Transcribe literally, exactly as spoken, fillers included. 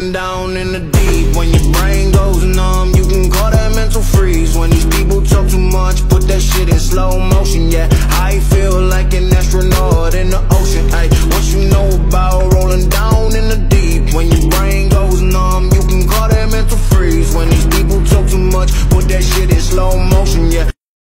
Going down in the deep. When your brain goes numb, you can call that mental freeze. When these people talk too much, put that shit in slow motion, yeah.